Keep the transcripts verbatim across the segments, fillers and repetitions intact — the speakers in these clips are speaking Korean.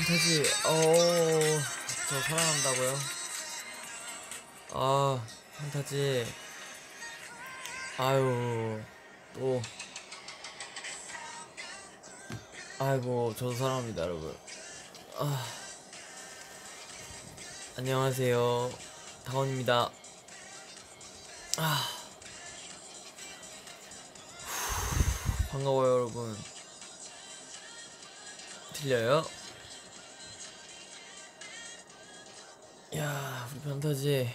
판타지. 어, 저 사랑한다고요? 아, 판타지. 아유, 또. 아이고, 저도 사랑합니다, 여러분. 아, 안녕하세요. 다원입니다. 아, 반가워요, 여러분. 들려요? 야, 우리 판타지.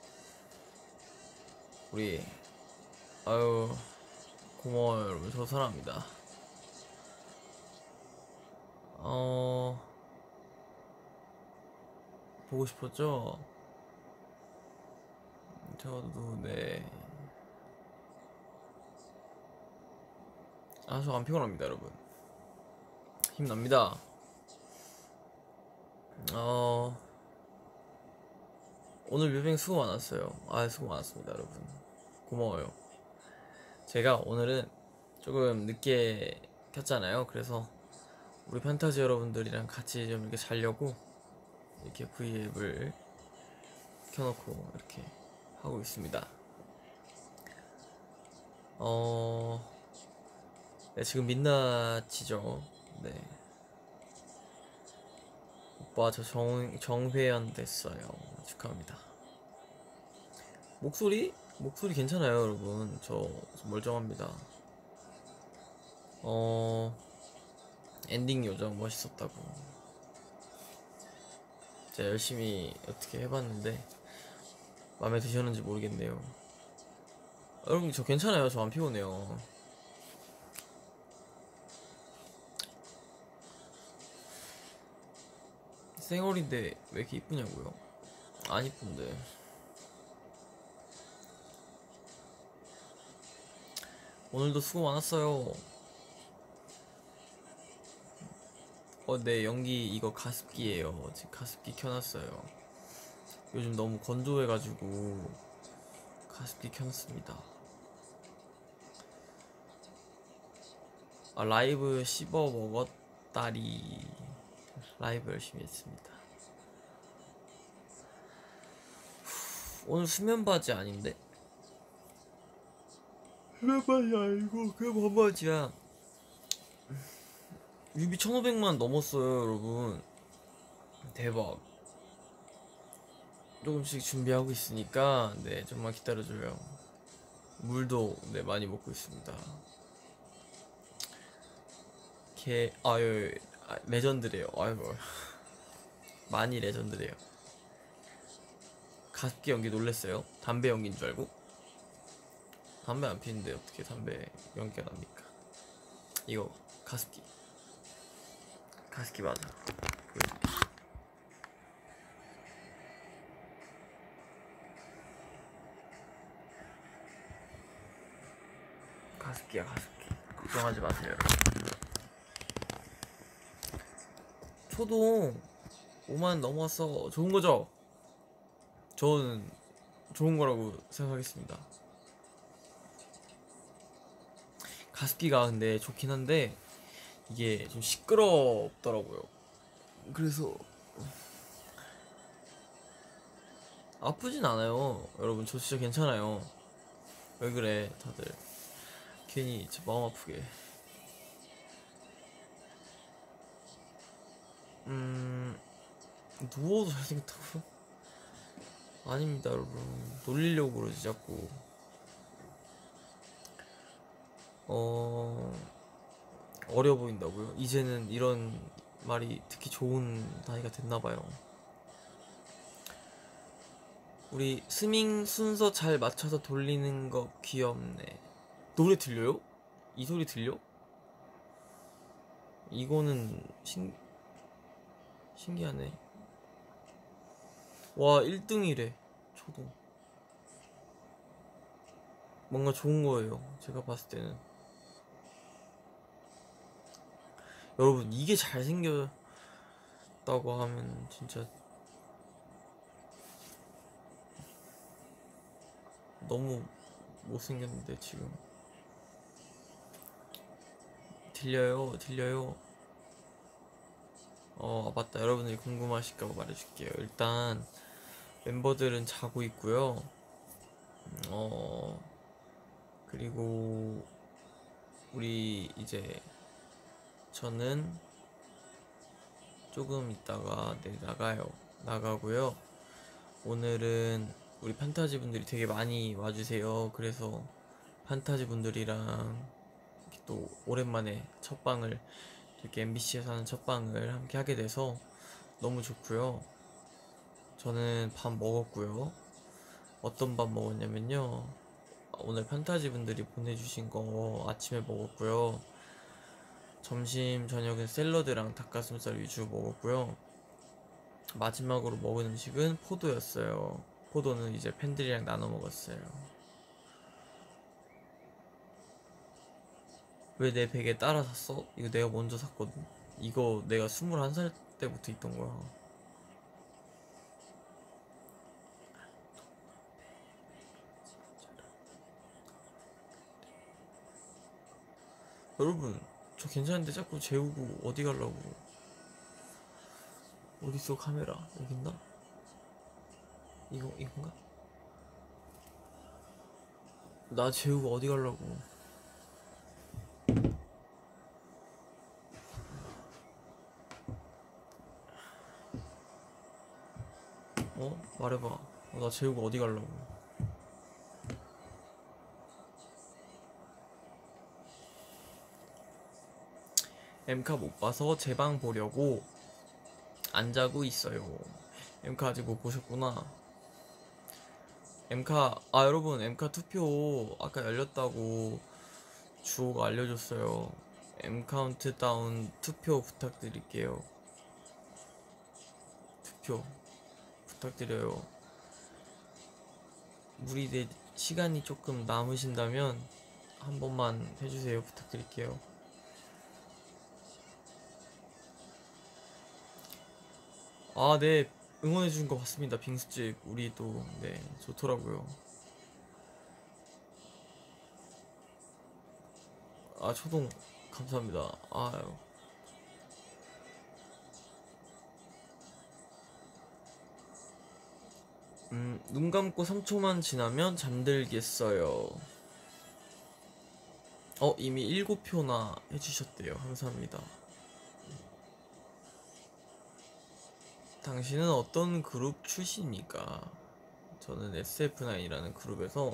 우리, 아유, 고마워요, 여러분. 저 사랑합니다. 어, 보고 싶었죠? 저도, 네. 아, 저 안 피곤합니다, 여러분. 힘납니다. 어, 오늘 뮤빙 수고 많았어요. 아, 수고 많았습니다, 여러분. 고마워요. 제가 오늘은 조금 늦게 켰잖아요. 그래서 우리 판타지 여러분들이랑 같이 좀 이렇게 자려고 이렇게 브이앱을 켜놓고 이렇게 하고 있습니다. 어, 네, 지금 민낯이죠. 네. 오빠 저 정, 정회연 됐어요. 축하합니다. 목소리? 목소리 괜찮아요, 여러분. 저, 저 멀쩡합니다. 어, 엔딩 요정 멋있었다고. 제가 열심히 어떻게 해봤는데 마음에 드셨는지 모르겠네요. 여러분 저 괜찮아요. 저 안 피곤해요. 생얼인데 왜 이렇게 이쁘냐고요? 안 이쁜데. 오늘도 수고 많았어요. 어, 네, 연기 이거 가습기예요. 지금 가습기 켜놨어요. 요즘 너무 건조해가지고 가습기 켜놨습니다. 아, 라이브 씹어 먹었다리. 라이브 열심히 했습니다. 오늘 수면 바지 아닌데? 수면 바지 아니고 그냥 반바지야. 뮤비 천오백만 넘었어요, 여러분. 대박. 조금씩 준비하고 있으니까 네, 좀만 기다려줘요. 물도 네, 많이 먹고 있습니다. 개 아유 아, 레전드래요. 아이고 많이 레전드래요. 가습기 연기 놀랬어요? 담배 연기인 줄 알고? 담배 안 피는데 어떻게 담배 연기가 납니까? 이거 가습기 가습기 맞아. 보여줄게. 가습기야 가습기. 걱정하지 마세요. 초동 오만 넘어서 좋은 거죠? 저는 좋은 거라고 생각하겠습니다. 가습기가 근데 좋긴 한데 이게 좀 시끄럽더라고요. 그래서 아프진 않아요. 여러분 저 진짜 괜찮아요. 왜 그래 다들 괜히 제 마음 아프게. 음 누워도 잘생겼다고요? 아닙니다 여러분. 놀리려고 그러지 자꾸. 어... 어려 보인다고요? 이제는 이런 말이 듣기 좋은 나이가 됐나봐요. 우리 스밍 순서 잘 맞춰서 돌리는 거 귀엽네. 노래 들려요? 이 소리 들려? 이거는 신... 신기하네. 와 일 등이래 초동. 뭔가 좋은 거예요 제가 봤을 때는. 여러분 이게 잘생겼다고 하면 진짜 너무 못생겼는데 지금. 들려요 들려요. 어 맞다, 여러분들이 궁금하실까봐 말해줄게요. 일단 멤버들은 자고 있고요. 어 그리고 우리 이제 저는 조금 있다가 네 나가요. 나가고요. 오늘은 우리 판타지 분들이 되게 많이 와주세요. 그래서 판타지 분들이랑 이렇게 또 오랜만에 첫 방을, 이렇게 엠비씨에서 하는 첫 방을 함께 하게 돼서 너무 좋고요. 저는 밥 먹었고요. 어떤 밥 먹었냐면요, 오늘 판타지 분들이 보내주신 거 아침에 먹었고요. 점심 저녁은 샐러드랑 닭가슴살 위주 먹었고요. 마지막으로 먹은 음식은 포도였어요. 포도는 이제 팬들이랑 나눠 먹었어요. 왜 내 베개 따라 샀어? 이거 내가 먼저 샀거든. 이거 내가 스물한 살 때부터 있던 거야. 여러분, 저 괜찮은데 자꾸 재우고 어디 가려고. 어딨어 카메라? 여기 있나? 이거, 이건가? 나 재우고 어디 가려고. 어? 말해봐. 어, 나 재우고 어디 가려고. 엠카 못 봐서 제 방 보려고 안 자고 있어요. 엠카 아직 못 보셨구나. 엠카, 아 여러분, 엠카 투표 아까 열렸다고 주호가 알려줬어요. 엠카운트다운 투표 부탁드릴게요. 투표 부탁드려요. 우리 내 시간이 조금 남으신다면 한 번만 해주세요. 부탁드릴게요. 아, 네, 응원해주신 거 봤습니다. 빙수집 우리 또 네 좋더라고요. 아, 초동 감사합니다. 아유. 음, 눈 감고 삼 초만 지나면 잠들겠어요. 어, 이미 일곱 표나 해주셨대요. 감사합니다. 당신은 어떤 그룹 출신입니까? 저는 에스에프나인이라는 그룹에서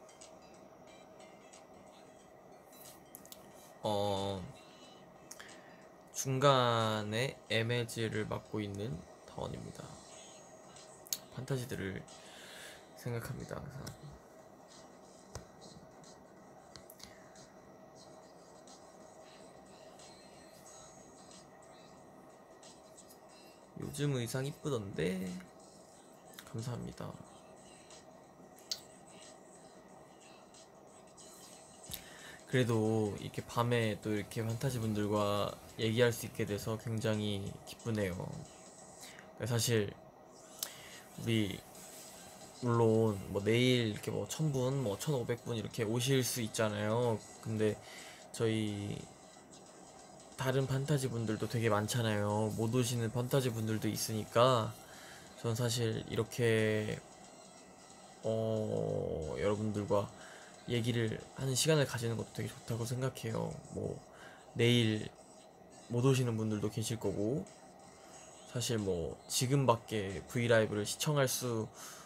어 중간에 에메즈를 맡고 있는 다원입니다. 판타지들을 생각합니다, 항상. 요즘 의상 이쁘던데 감사합니다. 그래도 이렇게 밤에 또 이렇게 판타지 분들과 얘기할 수 있게 돼서 굉장히 기쁘네요. 사실 우리 물론 뭐 내일 이렇게 뭐 천 분, 뭐 천오백 분 이렇게 오실 수 있잖아요. 근데 저희 다른 판타지 분들도 되게 많잖아요. 못 오시는 판타지 분들도 있으니까 전 사실 이렇게 어 여러분들과 얘기를 하는 시간을 가지는 것도 되게 좋다고 생각해요. 뭐 내일 못 오시는 분들도 계실 거고, 사실 뭐 지금밖에 브이라이브를 시청할 수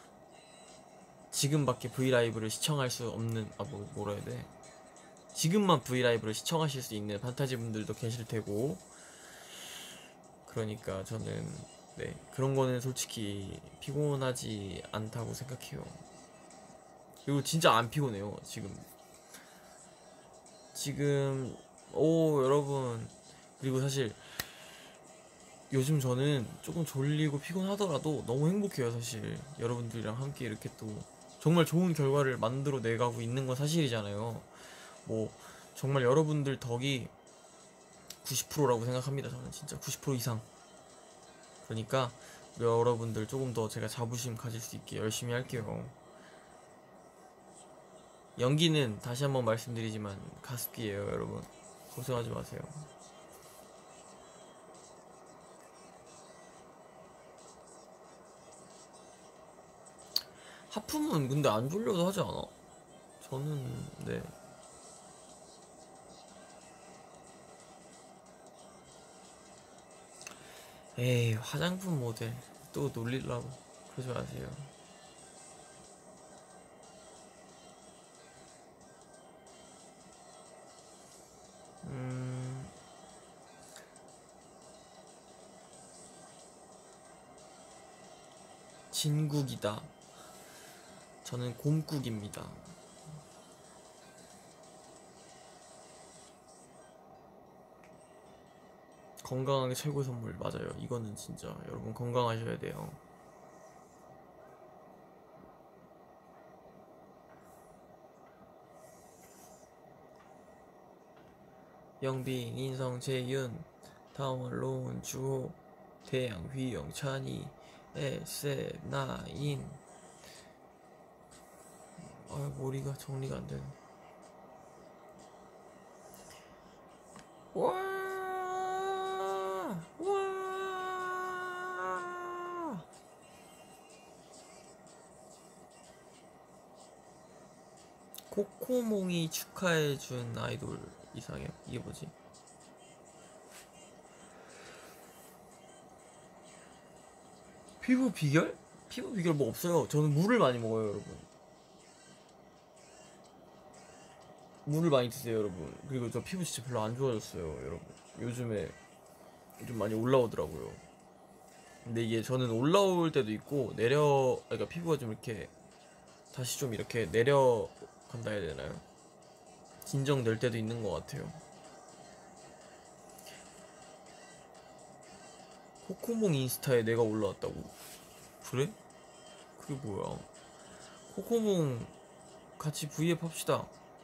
지금밖에 브이라이브를 시청할 수 없는, 아 뭐 뭐라 해야 돼, 지금만 브이라이브를 시청하실 수 있는 판타지 분들도 계실 테고, 그러니까 저는 네 그런 거는 솔직히 피곤하지 않다고 생각해요. 그리고 진짜 안 피곤해요. 지금 지금 오 여러분, 그리고 사실 요즘 저는 조금 졸리고 피곤하더라도 너무 행복해요. 사실 여러분들이랑 함께 이렇게 또 정말 좋은 결과를 만들어 내가고 있는 건 사실이잖아요. 뭐 정말 여러분들 덕이 구십 퍼센트라고 생각합니다. 저는 진짜 구십 퍼센트 이상. 그러니까 여러분들 조금 더 제가 자부심 가질 수 있게 열심히 할게요. 연기는 다시 한번 말씀드리지만 가습기예요, 여러분. 걱정하지 마세요. 하품은 근데 안 졸려도 하지 않아? 저는 네. 에이, 화장품 모델 또 놀리려고 그러지 마세요. 음... 진국이다. 저는 곰국입니다. 건강하게 최고의 선물. 맞아요. 이거는 진짜 여러분 건강하셔야 돼요. 영빈, 인성, 재윤, 다원론, 주호, 태양, 휘영, 찬이, 에셉, 나인. 아, 머리가 정리가 안 되네. 와, 와. 코코몽이 축하해준 아이돌 이상해요. 이게 뭐지? 피부 비결? 피부 비결 뭐 없어요. 저는 물을 많이 먹어요, 여러분. 물을 많이 드세요, 여러분. 그리고 저 피부 진짜 별로 안 좋아졌어요, 여러분. 요즘에 좀 많이 올라오더라고요. 근데 이게 저는 올라올 때도 있고 내려, 그러니까 피부가 좀 이렇게 다시 좀 이렇게 내려간다 해야 되나요? 진정될 때도 있는 것 같아요. 코코몽 인스타에 내가 올라왔다고? 그래? 그게 뭐야? 코코몽 같이 브이앱 합시다.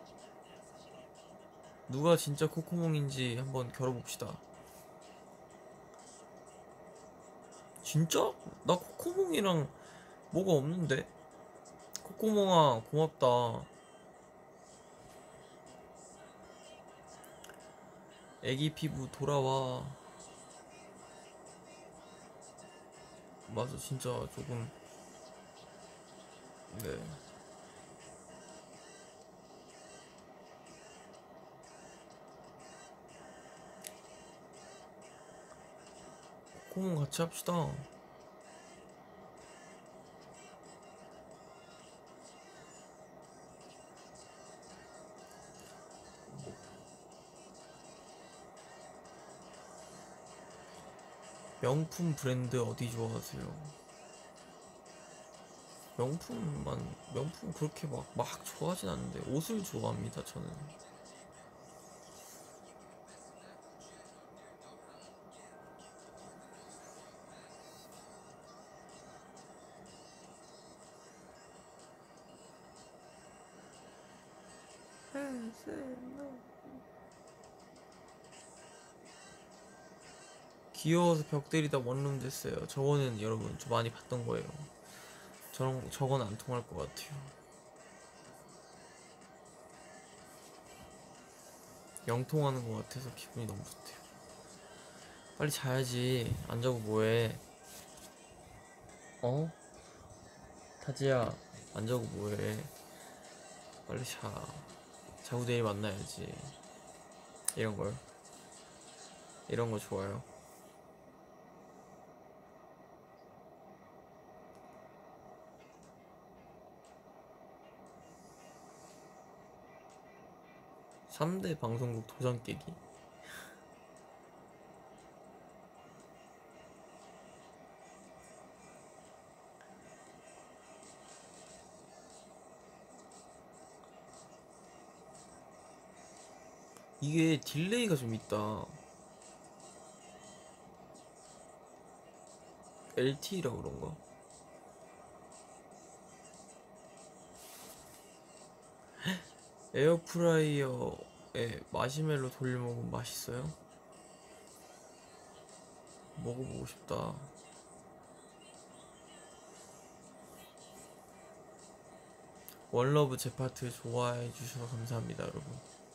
누가 진짜 코코몽인지 한번 겨뤄봅시다. 진짜? 나 코코몽이랑 뭐가 없는데? 코코몽아 고맙다. 애기 피부 돌아와. 맞아, 진짜 조금. 네. 코코몽 같이 합시다. 명품 브랜드 어디 좋아하세요? 명품만, 명품 그렇게 막, 막 좋아하진 않는데 옷을 좋아합니다, 저는. 귀여워서 벽 때리다 원룸 됐어요. 저거는 여러분 좀 많이 봤던 거예요. 저런, 저건 안 통할 것 같아요. 영통하는 것 같아서 기분이 너무 좋대요. 빨리 자야지. 안 자고 뭐해? 어? 타지야, 안 자고 뭐해? 빨리 자. 자고 내일 만나야지. 이런 걸. 이런 거 좋아요. 삼 대 방송국 도장 깨기. 이게 딜레이가 좀 있다. 엘티이라 그런가? 에어프라이어에 마시멜로 돌려 먹으면 맛있어요? 먹어보고 싶다. 원러브 제 파트 좋아해 주셔서 감사합니다, 여러분.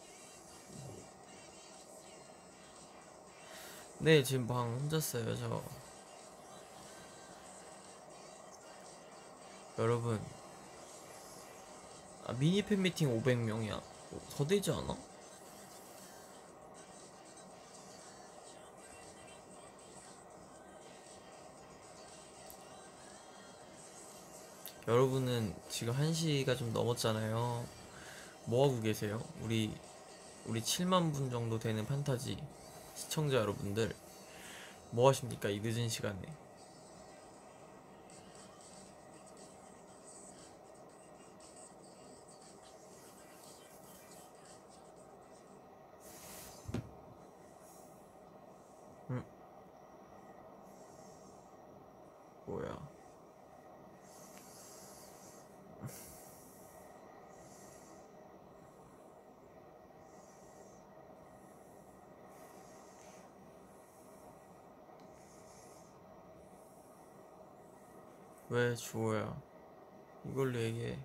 네, 지금 방 혼자 써요, 저. 여러분, 아, 미니 팬미팅 오백 명이야. 더 되지 않아? 여러분은 지금 한 시가 좀 넘었잖아요. 뭐하고 계세요? 우리 우리 칠만 분 정도 되는 판타지 시청자 여러분들 뭐 하십니까? 이 늦은 시간에. 응? 뭐야? 왜 주호야? 이걸로 얘기해.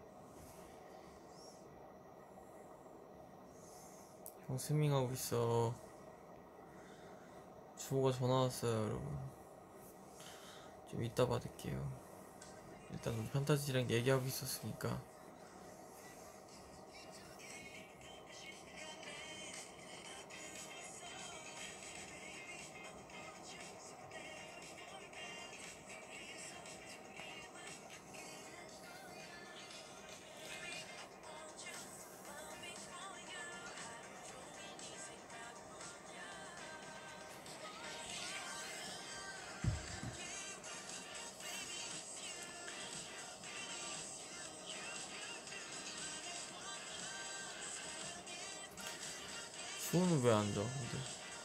형 스밍하고 있어. 주호가 전화 왔어요, 여러분. 좀 이따 받을게요. 일단 우리 판타지랑 얘기하고 있었으니까. 주호는 왜 안 자? 근데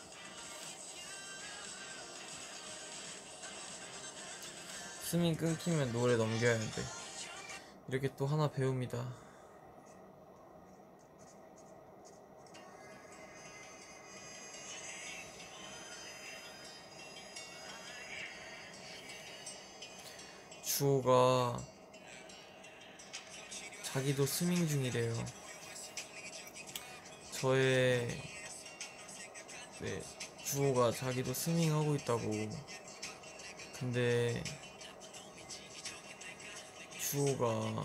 스밍 끊기면 노래 넘겨야 돼. 이렇게 또 하나 배웁니다. 주호가 자기도 스밍 중이래요. 저의 네, 주호가 자기도 스밍 하고 있다고. 근데 주호가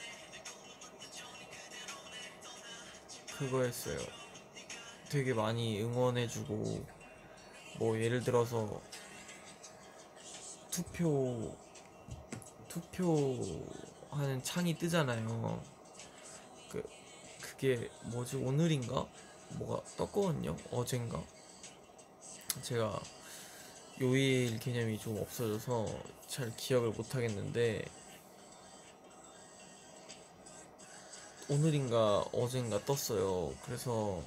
그거 했어요. 되게 많이 응원해주고 뭐 예를 들어서 투표 투표하는 창이 뜨잖아요. 그 그게 뭐지 오늘인가 뭐가 떴거든요. 어젠가. 제가 요일 개념이 좀 없어져서 잘 기억을 못 하겠는데 오늘인가 어젠가 떴어요. 그래서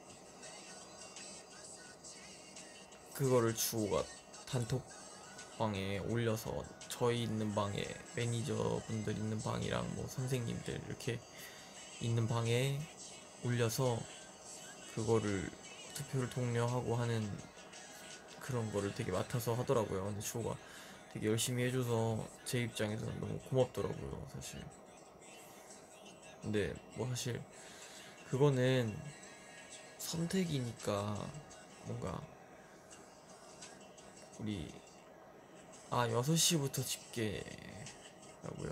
그거를 주호가 단톡방에 올려서 저희 있는 방에 매니저분들 있는 방이랑 뭐 선생님들 이렇게 있는 방에 올려서 그거를 투표를 독려하고 하는 그런 거를 되게 맡아서 하더라고요. 근데 주호가 되게 열심히 해줘서 제 입장에서는 너무 고맙더라고요, 사실. 근데 뭐 사실 그거는 선택이니까 뭔가 우리 아 여섯 시부터 집계라고요?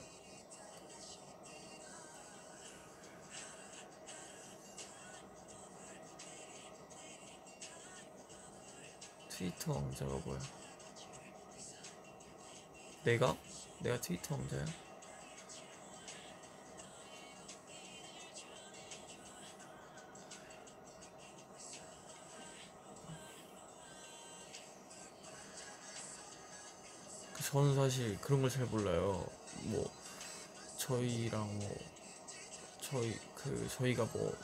트위터 왕자가 뭐야? 내가? 내가 트위터 왕자야? 그 저는 사실 그런 걸 잘 몰라요. 뭐 저희랑 뭐 저희 그 저희가 뭐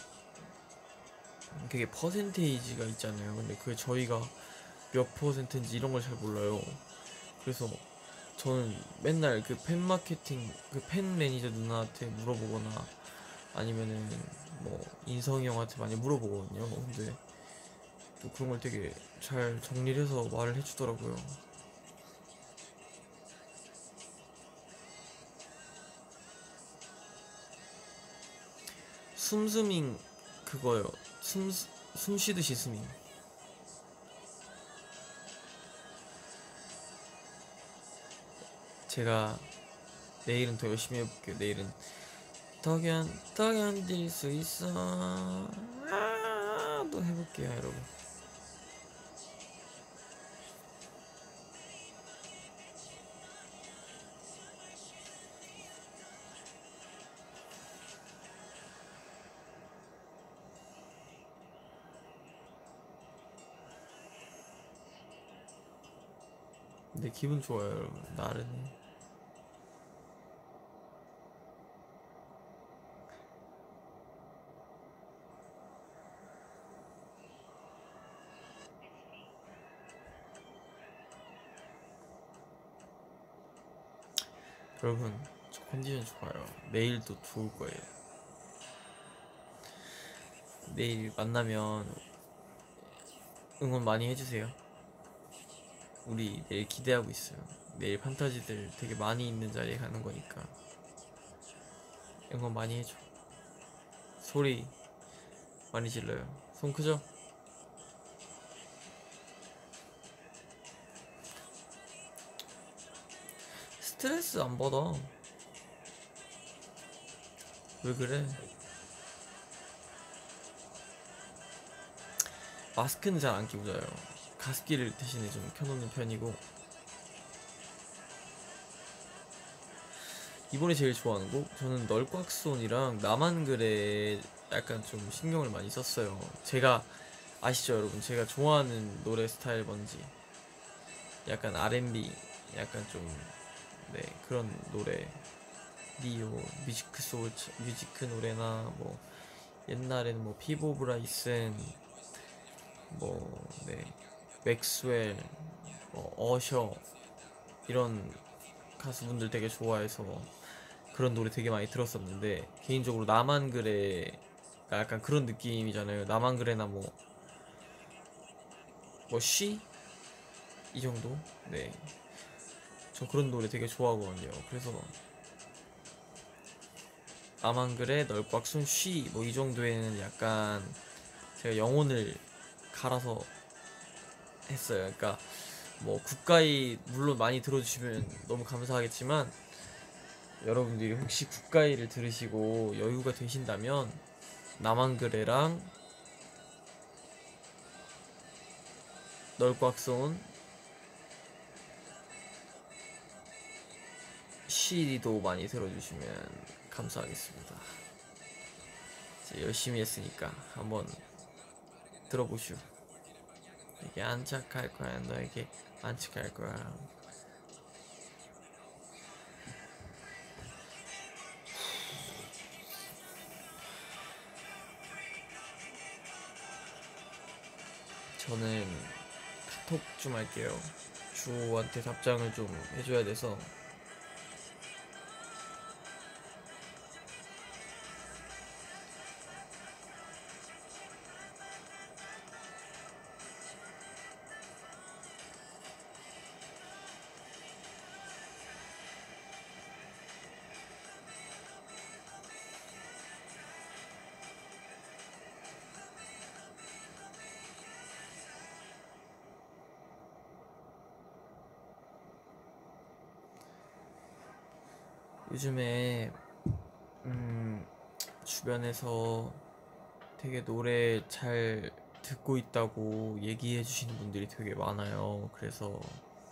그게 퍼센테이지가 있잖아요. 근데 그 저희가 몇 퍼센트인지 이런 걸 잘 몰라요. 그래서 저는 맨날 그 팬 마케팅 그 팬 매니저 누나한테 물어보거나 아니면은 뭐 인성이 형한테 많이 물어보거든요. 근데 또 그런 걸 되게 잘 정리를 해서 말을 해주더라고요. 숨스밍 그거요. 숨, 숨 쉬듯이 스밍. 제가 내일은 더 열심히 해볼게요. 내일은 더 견, 더 견딜 수 있어. 아, 또 해볼게요, 여러분. 근데 기분 좋아요, 여러분. 나른해. 여러분, 저 컨디션 좋아요. 내일도 좋을 거예요. 내일 만나면 응원 많이 해주세요. 우리 내일 기대하고 있어요. 내일 판타지들 되게 많이 있는 자리에 가는 거니까 응원 많이 해줘. 소리 많이 질러요. 손 크죠? 스트레스 안 받아. 왜 그래? 마스크는 잘 안 끼고 자요. 가습기를 대신에 좀 켜놓는 편이고. 이번에 제일 좋아하는 곡? 저는 널꽉손이랑 나만 그래 약간 좀 신경을 많이 썼어요. 제가 아시죠 여러분? 제가 좋아하는 노래 스타일 뭔지. 약간 알앤비 약간 좀 네 그런 노래. 니오 뮤지크 소울 뮤지크 노래나 뭐 옛날에는 뭐 피보 브라이슨 뭐네 맥스웰 뭐 어셔 이런 가수분들 되게 좋아해서 그런 노래 되게 많이 들었었는데 개인적으로 나만 그래가 약간 그런 느낌이잖아요. 나만 그래나 뭐 뭐 쉬? 이 정도? 네. 저 그런 노래 되게 좋아하거든요. 그래서 나만 그래, 널 꽉 순 쉬, 뭐 이 정도에는 약간 제가 영혼을 갈아서 했어요. 그러니까 뭐 국가이 물론 많이 들어주시면 너무 감사하겠지만 여러분들이 혹시 국가이를 들으시고 여유가 되신다면 나만 그래랑 널 꽉 쏜 쉬도 많이 들어주시면 감사하겠습니다. 열심히 했으니까 한번 들어보슈. 이게 안착할 거야. 너에게 안착할 거야. 저는 카톡 좀 할게요. 주호한테 답장을 좀 해줘야 돼서. 요즘에 음 주변에서 되게 노래 잘 듣고 있다고 얘기해 주시는 분들이 되게 많아요. 그래서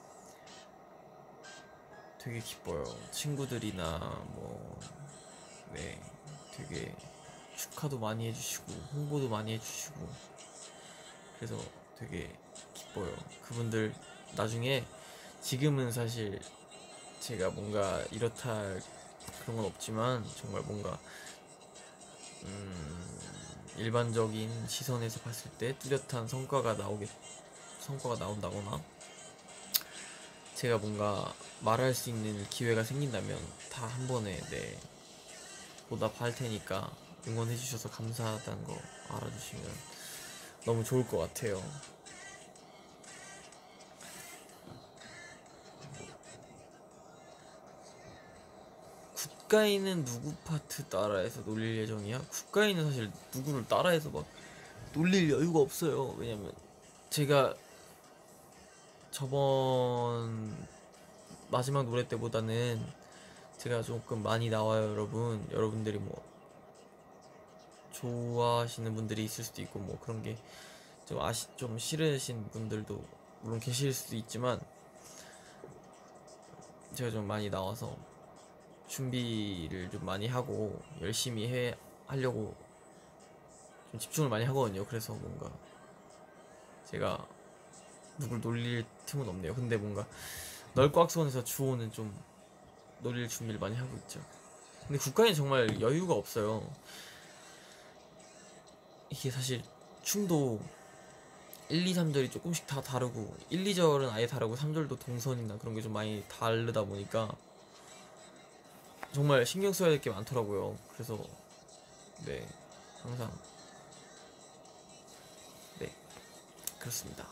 되게 기뻐요. 친구들이나 뭐 네 되게 축하도 많이 해주시고 홍보도 많이 해주시고 그래서 되게 기뻐요. 그분들 나중에 지금은 사실 제가 뭔가 이렇다 할 그런 건 없지만 정말 뭔가 음 일반적인 시선에서 봤을 때 뚜렷한 성과가 나오게 성과가 나온다거나 제가 뭔가 말할 수 있는 기회가 생긴다면 다 한 번에 네 보답할 테니까 응원해 주셔서 감사하다는 거 알아주시면 너무 좋을 것 같아요. 국가인은 누구 파트 따라해서 놀릴 예정이야? 국가인은 사실 누구를 따라해서 막 놀릴 여유가 없어요. 왜냐면 제가 저번 마지막 노래 때보다는 제가 조금 많이 나와요 여러분. 여러분들이 뭐 좋아하시는 분들이 있을 수도 있고 뭐 그런 게 좀 아시 좀 싫으신 분들도 물론 계실 수도 있지만 제가 좀 많이 나와서 준비를 좀 많이 하고 열심히 해 하려고 좀 집중을 많이 하거든요. 그래서 뭔가 제가 누굴 놀릴 틈은 없네요. 근데 뭔가 넓고 악수원에서 주호는 좀 놀릴 준비를 많이 하고 있죠. 근데 국가엔 정말 여유가 없어요. 이게 사실 춤도 일, 이, 삼 절이 조금씩 다 다르고 일, 이 절은 아예 다르고 삼 절도 동선이나 그런 게 좀 많이 다르다 보니까 정말 신경 써야 될 게 많더라고요. 그래서 네 항상 네 그렇습니다.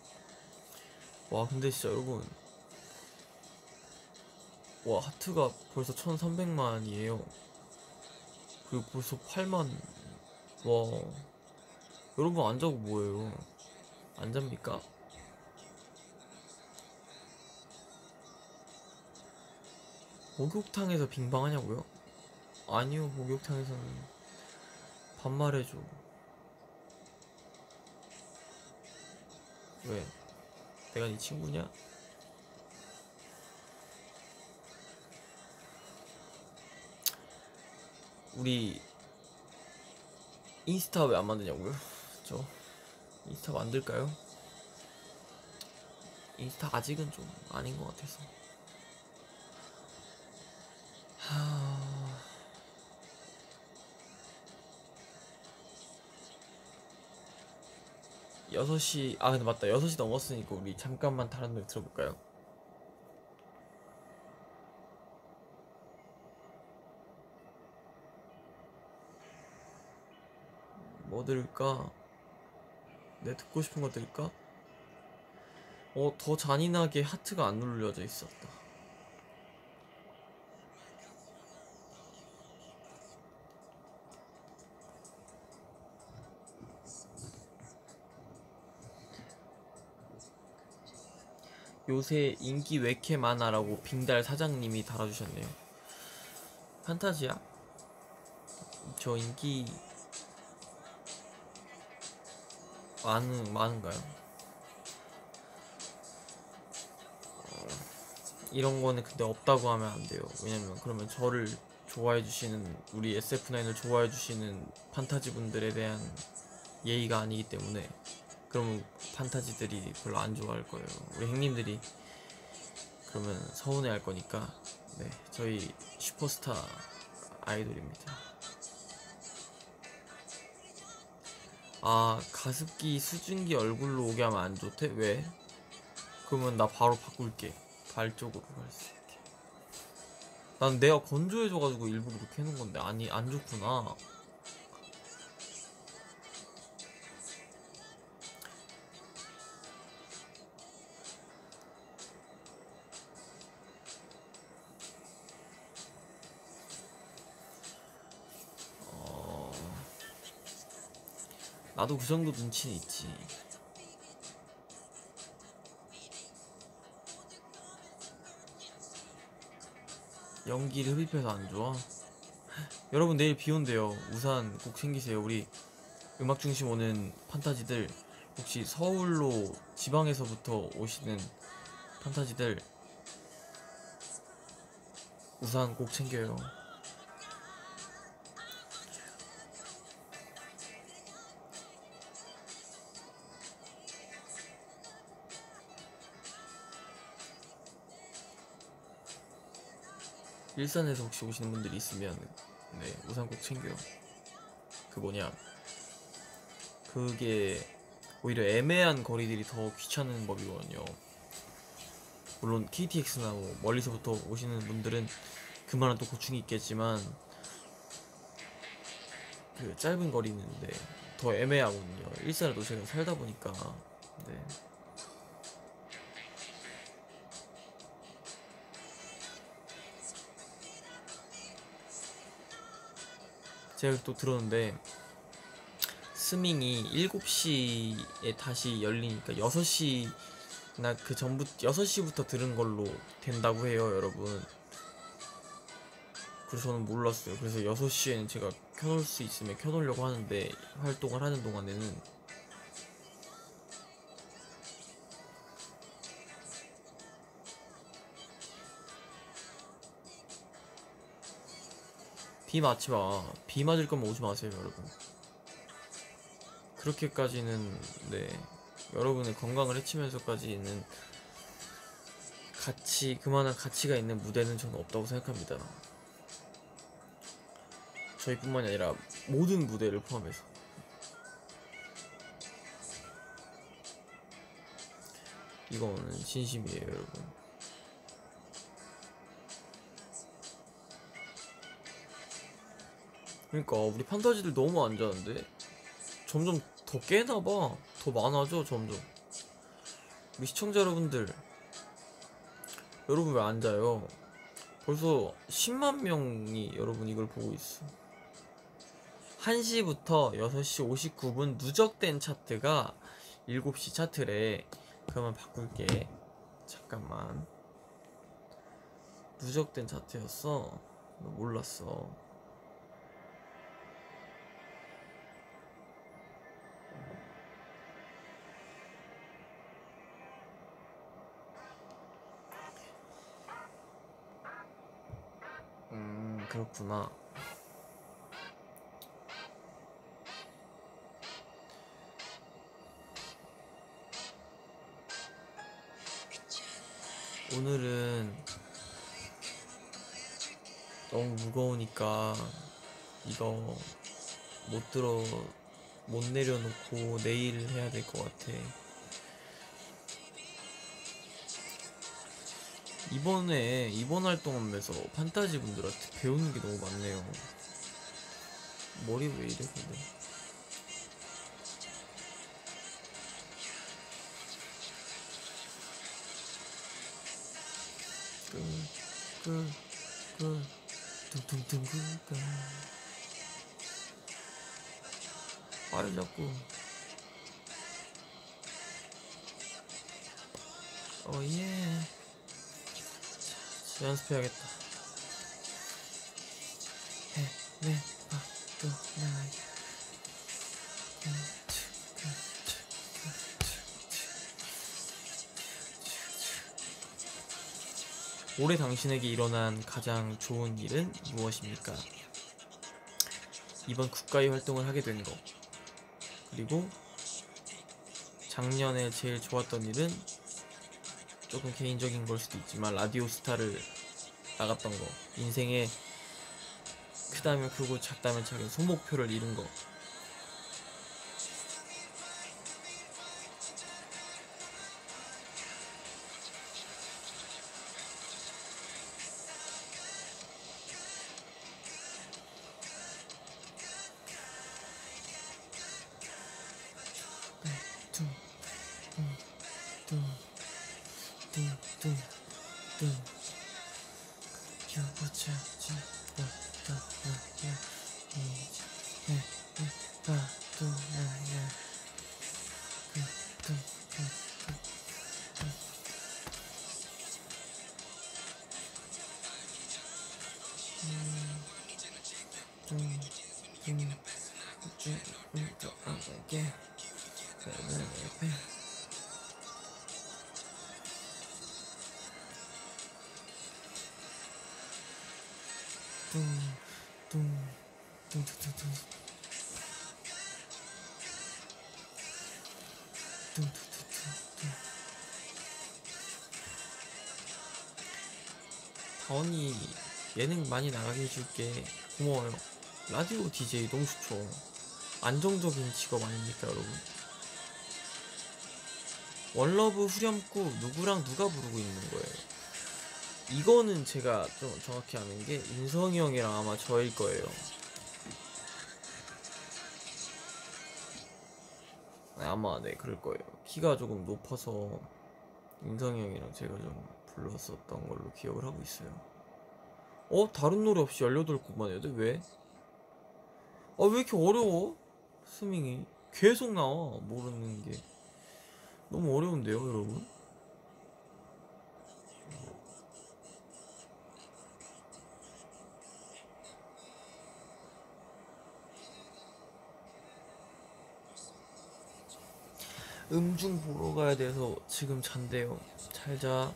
와 근데 진짜 여러분 와 하트가 벌써 천삼백만이에요. 그리고 벌써 팔만. 와 여러분 안 자고 뭐해요? 안 잡니까? 목욕탕에서 빙방하냐고요? 아니요 목욕탕에서는 반말해줘. 왜? 내가 네 친구냐? 우리 인스타 왜 안 만드냐고요? 저 인스타 만들까요? 인스타 아직은 좀 아닌 것 같아서. 하... 여섯 시, 아 근데 맞다 여섯 시 넘었으니까 우리 잠깐만 다른 노래 들어볼까요? 뭐 들을까? 내 듣고 싶은 거 들을까? 어, 더 잔인하게 하트가 안 눌려져 있었다. 요새 인기 왜 이렇게 많아라고 빙달 사장님이 달아주셨네요. 판타지야? 저 인기 많은, 많은가요? 어, 이런 거는 근데 없다고 하면 안 돼요. 왜냐면 그러면 저를 좋아해주시는, 우리 에스에프나인을 좋아해주시는 판타지 분들에 대한 예의가 아니기 때문에 그러면 판타지들이 별로 안 좋아할 거예요. 우리 형님들이 그러면 서운해 할 거니까. 네, 저희 슈퍼스타 아이돌입니다. 아, 가습기 수증기 얼굴로 오게 하면 안 좋대? 왜? 그러면 나 바로 바꿀게. 발 쪽으로 갈 수 있게. 난 내가 건조해져가지고 일부러 이렇게 해놓은 건데 아니 안 좋구나. 어... 나도 그 정도 눈치는 있지. 연기를 흡입해서 안 좋아? 여러분 내일 비 온대요. 우산 꼭 챙기세요. 우리 음악 중심 오는 판타지들, 혹시 서울로 지방에서부터 오시는 판타지들 우산 꼭 챙겨요. 일산에서 혹시 오시는 분들이 있으면 네 우산 꼭 챙겨요. 그 뭐냐, 그게 오히려 애매한 거리들이 더 귀찮은 법이거든요. 물론 케이티엑스나 뭐 멀리서부터 오시는 분들은 그만한 또 고충이 있겠지만 그 짧은 거리는데 더 애매하거든요. 일산에도 제가 살다 보니까. 네. 제가 또 들었는데 스밍이 일곱 시에 다시 열리니까 여섯 시나 그 전부 여섯 시부터 들은 걸로 된다고 해요, 여러분. 그래서 저는 몰랐어요. 그래서 여섯 시에는 제가 켜놓을 수 있으면 켜놓으려고 하는데 활동을 하는 동안에는 비 맞지 마. 비 맞을 거면 오지 마세요, 여러분. 그렇게까지는 네 여러분의 건강을 해치면서까지는 가치 그만한 가치가 있는 무대는 저는 없다고 생각합니다. 저희뿐만이 아니라 모든 무대를 포함해서. 이거는 진심이에요, 여러분. 그러니까 우리 판타지들 너무 안 자는데 점점 더 깨나봐. 더 많아져 점점. 우리 시청자 여러분들, 여러분 왜 안 자요? 벌써 십만 명이 여러분 이걸 보고 있어. 한 시부터 여섯 시 오십구 분 누적된 차트가 일곱 시 차트래. 그러면 바꿀게. 잠깐만. 누적된 차트였어? 나 몰랐어. 음, 그렇구나. 오늘은 너무 무거우니까 이거 못 들어 못 내려놓고 내일 해야 될 것 같아. 이번에 이번 활동하면서 판타지 분들한테 배우는 게 너무 많네요. 머리 왜 이래 근데. 끄끄끄 둥둥둥 끄까 빨리 잡고. 어예. 연습해야겠다. 해내 밥도 나이. 올해 당신에게 일어난 가장 좋은 일은 무엇입니까? 이번 국가의 활동을 하게 된 거. 그리고 작년에 제일 좋았던 일은 조금 개인적인 걸 수도 있지만 라디오 스타를 나갔던 거. 인생에 크다면 크고 작다면 작은 소목표를 이룬 거. 다원이 예능 많이 나가게 해줄게. 고마워요. 라디오 디제이 너무 좋죠. 안정적인 직업 아닙니까 여러분? 원러브 후렴구 누구랑 누가 부르고 있는 거예요? 이거는 제가 좀 정확히 아는 게 인성이 형이랑 아마 저일 거예요. 아마 네 그럴 거예요. 키가 조금 높아서 인성이 형이랑 제가 좀 불렀었던 걸로 기억을 하고 있어요. 어? 다른 노래 없이 열여덟 곡만 해야 돼? 왜? 아 왜 이렇게 어려워? 스밍이 계속 나와. 모르는 게 너무 어려운데요 여러분? 음중 보러 가야 돼서 지금 잔대요. 잘 자.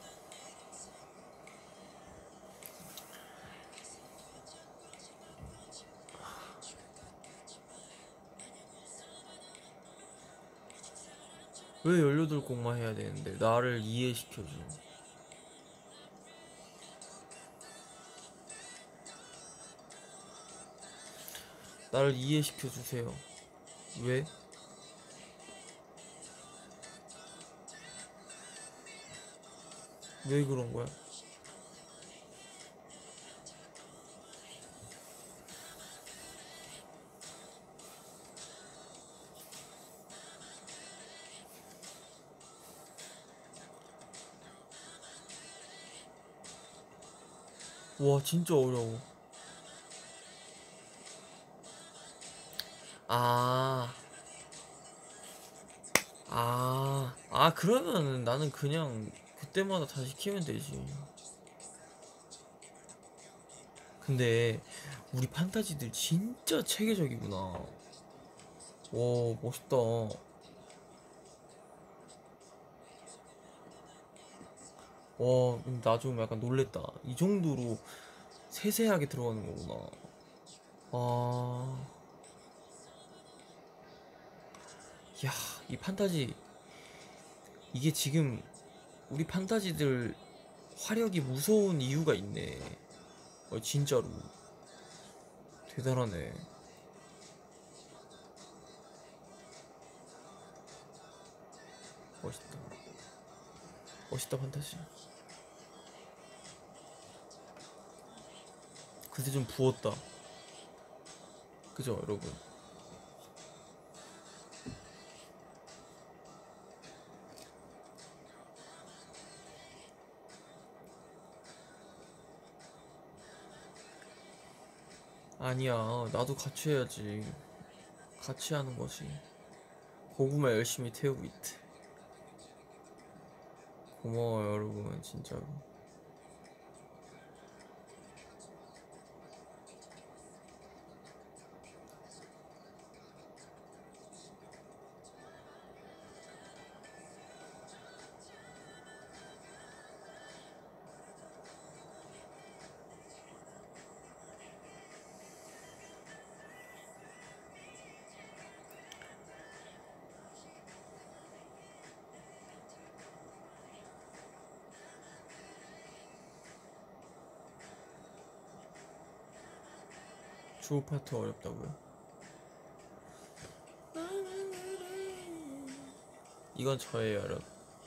왜 열여덟 곡만 해야 되는데 나를 이해시켜줘. 나를 이해시켜주세요. 왜? 왜 그런 거야? 와 진짜 어려워. 아, 아, 아 그러면 나는 그냥 그때마다 다시 키면 되지. 근데 우리 판타지들 진짜 체계적이구나. 와 멋있다. 와 나 좀 약간 놀랬다. 이 정도로 세세하게 들어가는 거구나. 아, 야, 이 판타지 이게 지금 우리 판타지들 화력이 무서운 이유가 있네. 어, 진짜로 대단하네. 멋있다. 멋있다 판타지. 그새 좀 부었다. 그죠 여러분? 아니야 나도 같이 해야지. 같이 하는 거지. 고구마 열심히 태우고 있대. 고마워요 여러분 진짜로. 주호 파트 어렵다고요? 이건 저예요 여러분.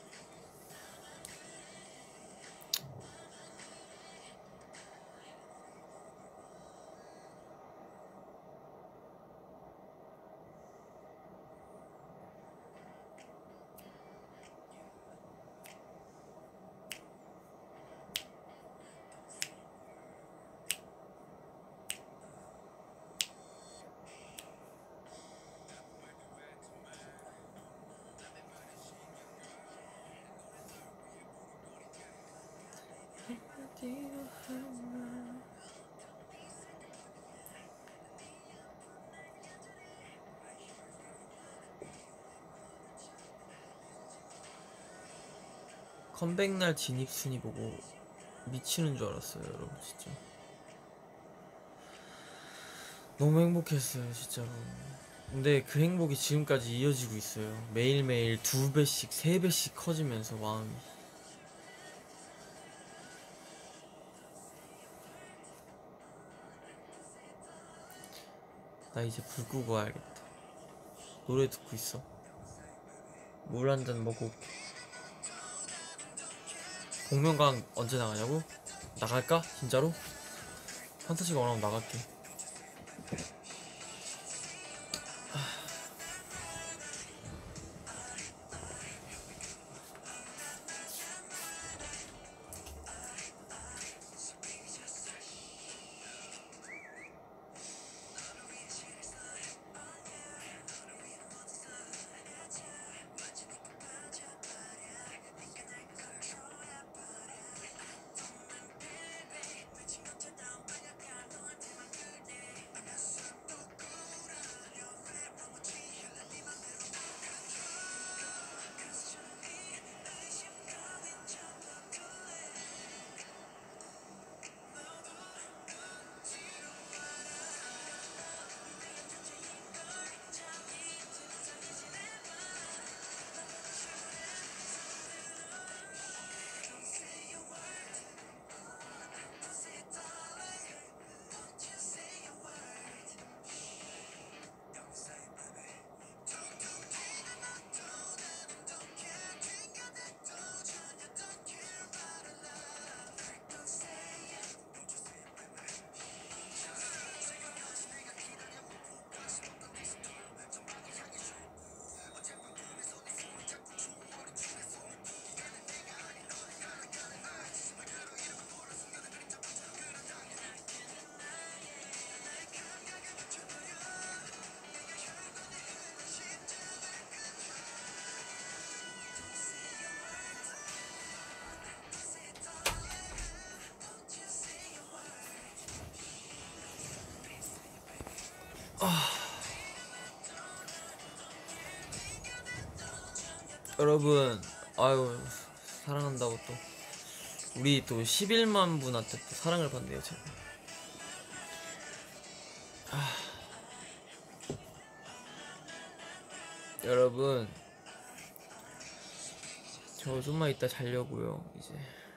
컴백날 진입순위 보고 미치는 줄 알았어요 여러분 진짜. 너무 행복했어요 진짜로. 근데 그 행복이 지금까지 이어지고 있어요. 매일매일 두 배씩 세 배씩 커지면서 마음이. 나 이제 불 끄고 와야겠다. 노래 듣고 있어. 물 한 잔 먹고 올게. 복면가왕 언제 나가냐고? 나갈까? 진짜로? 판타지가 원하면 나갈게. 아, 여러분, 아유, 사랑한다고 또 우리 또 십일만 분한테 또 사랑을 받네요 제가. 아, 여러분, 저 좀만 이따 자려고요 이제.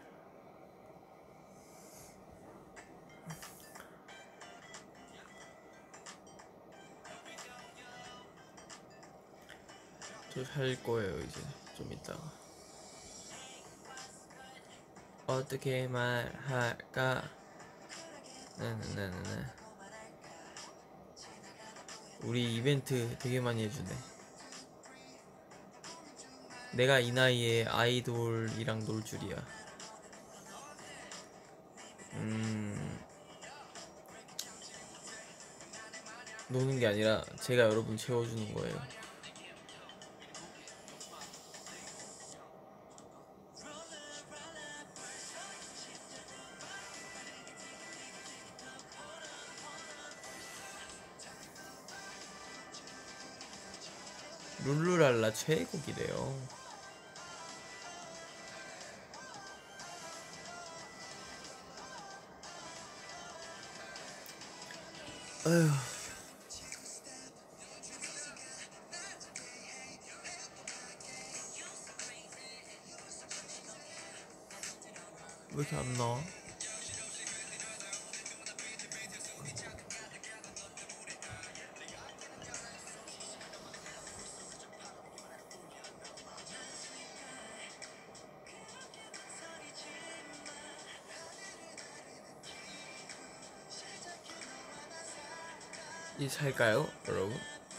저 잘 거예요 이제 좀 이따가. 어떻게 말할까? 네네네네. 우리 이벤트 되게 많이 해주네. 내가 이 나이에 아이돌이랑 놀 줄이야. 음, 노는 게 아니라 제가 여러분 채워주는 거예요. 룰루랄라 최애곡이래요. 아휴, 왜 이렇게 안 나와? 이제 잘까요, 여러분?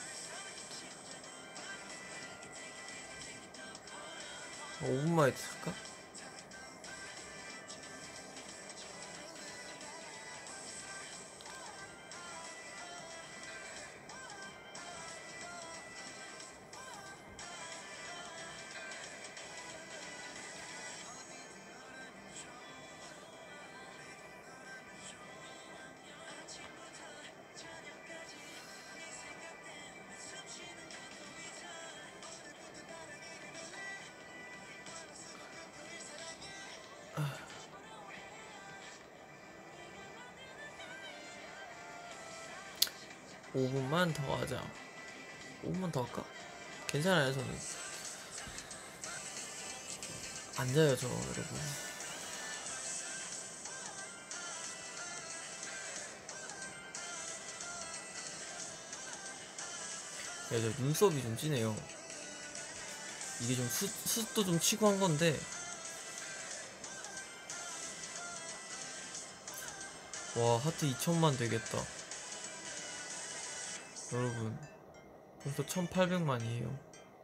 오 분만 있다 잘까? 오 분만 더 하자. 오 분만 더 할까? 괜찮아요 저는. 안 자요 저 여러분. 야, 저 눈썹이 좀 진해요. 이게 좀 수, 숱도 좀 치고 한 건데. 와, 하트 이천만 되겠다. 여러분, 벌써 천팔백만이에요.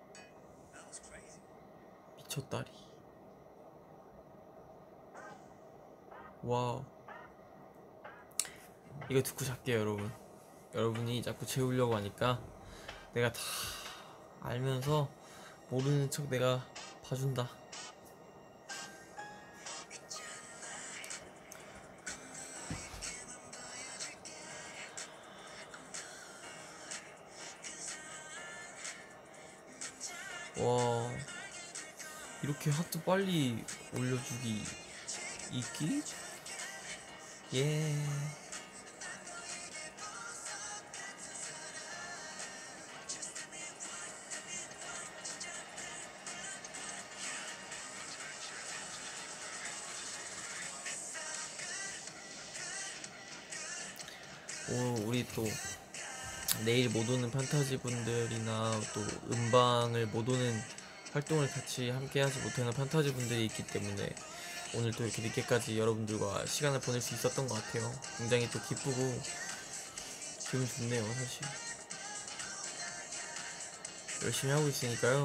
미쳤다리. 와우. 이거 듣고 잘게요 여러분. 여러분이 자꾸 재우려고 하니까 내가 다 알면서 모르는 척 내가 봐준다. 와, 이렇게 하트 빨리 올려주기 있기? 예. 오, 우리 또 내일 못 오는 판타지 분들이나 또 음방을 못 오는 활동을 같이 함께 하지 못하는 판타지 분들이 있기 때문에 오늘 또 이렇게 늦게까지 여러분들과 시간을 보낼 수 있었던 것 같아요. 굉장히 또 기쁘고 기분 좋네요 사실. 열심히 하고 있으니까요.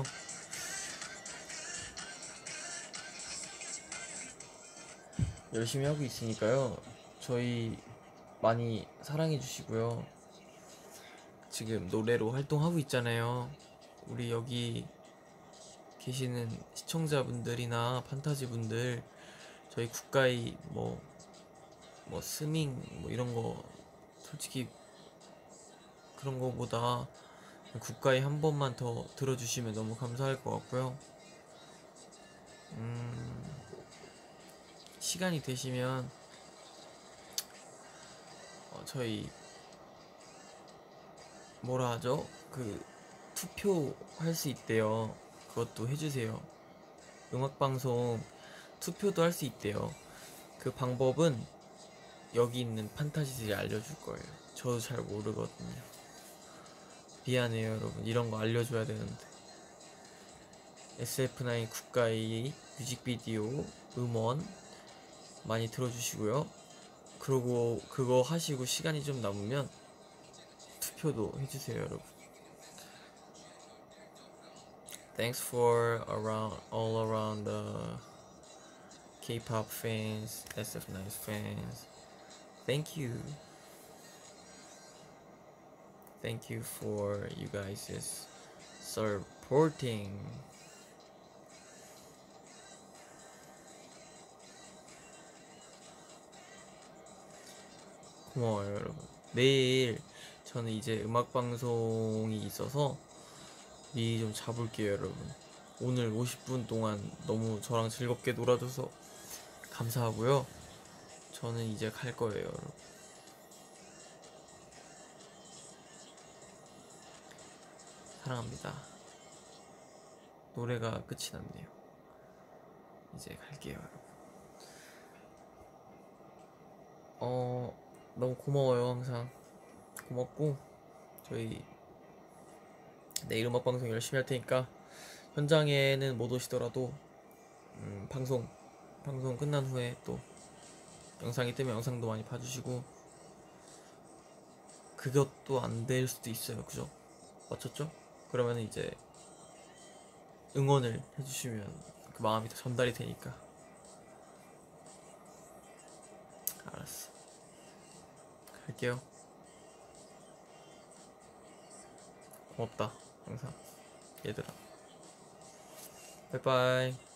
열심히 하고 있으니까요. 저희 많이 사랑해 주시고요. 지금 노래로 활동하고 있잖아요. 우리 여기 계시는 시청자분들이나 판타지 분들, 저희 국가의 뭐, 뭐 스밍 뭐 이런 거 솔직히 그 그런 거보다 국가에 한 번만 더 들어주시면 너무 감사할 것 같고요. 음, 시간이 되시면 어, 저희 뭐라 하죠? 그 투표할 수 있대요. 그것도 해주세요. 음악방송 투표도 할 수 있대요. 그 방법은 여기 있는 판타지들이 알려줄 거예요. 저도 잘 모르거든요. 미안해요 여러분, 이런 거 알려줘야 되는데. 에스에프나인 국가의 뮤직비디오 음원 많이 들어주시고요. 그리고 그거 하시고 시간이 좀 남으면 투표도 해주세요 여러분. Thanks for around all around the K-pop fans, 에스 에프 나인 fans. Thank you. Thank you for you guys' supporting. 고마워요 여러분. 내일 저는 이제 음악방송이 있어서 미리 좀 자볼게요 여러분. 오늘 오십 분 동안 너무 저랑 즐겁게 놀아줘서 감사하고요. 저는 이제 갈 거예요 여러분. 사랑합니다. 노래가 끝이 났네요. 이제 갈게요 여러분. 어 너무 고마워요. 항상 고맙고, 저희 내일 음악방송 열심히 할 테니까 현장에는 못 오시더라도 음, 방송 방송 끝난 후에 또 영상이 뜨면 영상도 많이 봐주시고, 그것도 안 될 수도 있어요. 그죠? 맞췄죠? 그러면 이제 응원을 해주시면 그 마음이 더 전달이 되니까. 알았어, 갈게요. 고맙다 항상 얘들아. 바이바이.